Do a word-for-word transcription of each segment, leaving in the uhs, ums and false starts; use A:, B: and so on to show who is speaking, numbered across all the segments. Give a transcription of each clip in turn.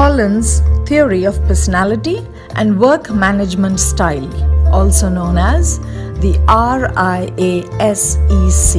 A: Hollands' theory of personality and work management style, also known as the R I A S E C.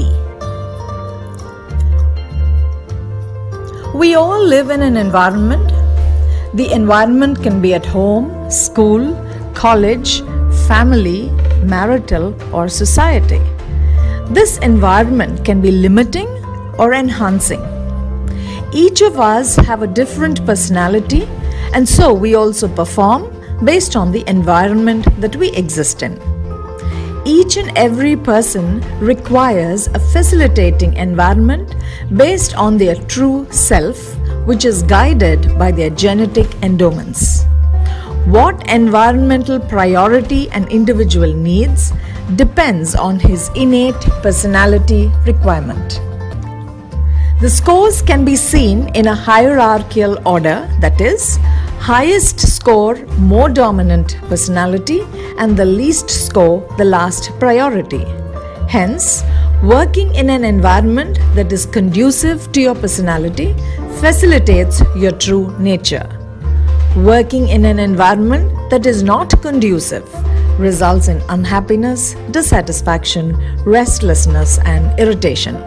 A: We all live in an environment. The environment can be at home, school, college, family, marital, or society. This environment can be limiting or enhancing. Each of us have a different personality, and so we also perform based on the environment that we exist in. Each and every person requires a facilitating environment based on their true self, which is guided by their genetic endowments. What environmental priority an individual needs depends on his innate personality requirement. The scores can be seen in a hierarchical order, that is, highest score more dominant personality and the least score the last priority. Hence, working in an environment that is conducive to your personality facilitates your true nature. Working in an environment that is not conducive results in unhappiness, dissatisfaction, restlessness, and irritation.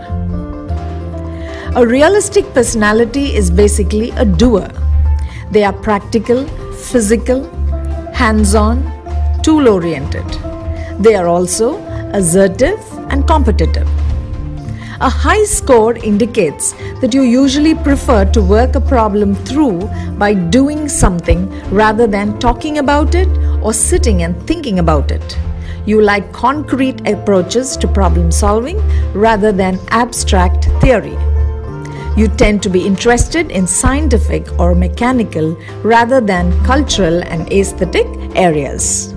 A: A realistic personality is basically a doer. They are practical, physical, hands-on, tool-oriented. They are also assertive and competitive. A high score indicates that you usually prefer to work a problem through by doing something rather than talking about it or sitting and thinking about it. You like concrete approaches to problem solving rather than abstract theory. You tend to be interested in scientific or mechanical rather than cultural and aesthetic areas.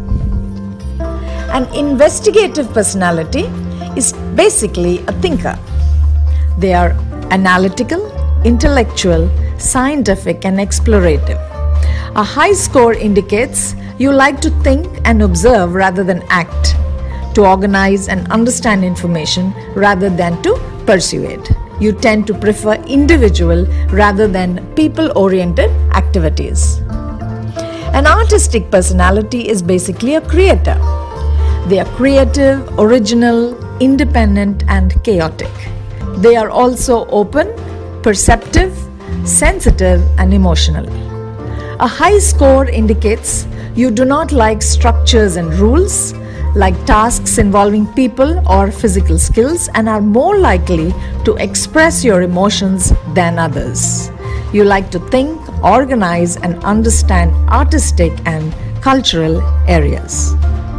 A: An investigative personality is basically a thinker. They are analytical, intellectual, scientific, and explorative. A high score indicates you like to think and observe rather than act, to organize and understand information rather than to persuade. You tend to prefer individual rather than people-oriented activities. An artistic personality is basically a creator. They are creative, original, independent, and chaotic. They are also open, perceptive, sensitive, and emotional. A high score indicates you do not like structures and rules, like tasks involving people or physical skills, and are more likely to express your emotions than others. You like to think, organize, and understand artistic and cultural areas.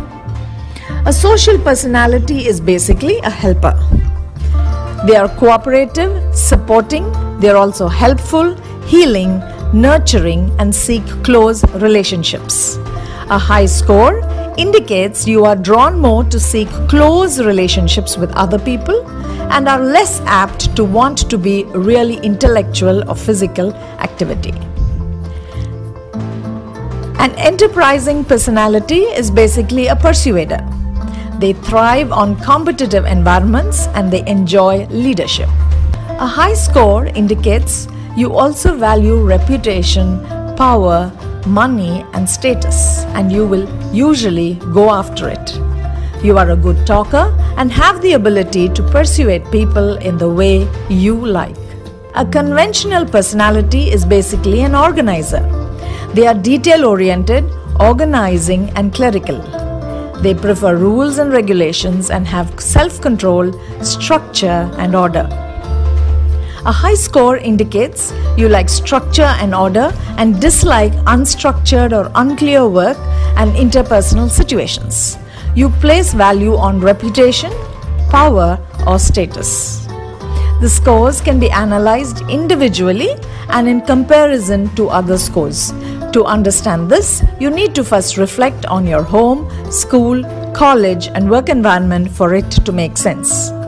A: A social personality is basically a helper. They are cooperative, supporting, they are also helpful, healing, nurturing, and seek close relationships. A high score indicates you are drawn more to seek close relationships with other people and are less apt to want to be really intellectual or physical activity. An enterprising personality is basically a persuader. They thrive on competitive environments and they enjoy leadership. A high score indicates you also value reputation, power, money, and status, and you will usually go after it. You are a good talker and have the ability to persuade people in the way you like. A conventional personality is basically an organizer. They are detail-oriented, organizing, and clerical. They prefer rules and regulations and have self-control, structure, and order. A high score indicates you like structure and order and dislike unstructured or unclear work and interpersonal situations. You place value on reputation, power, or status. The scores can be analyzed individually and in comparison to other scores. To understand this, you need to first reflect on your home, school, college, and work environment for it to make sense.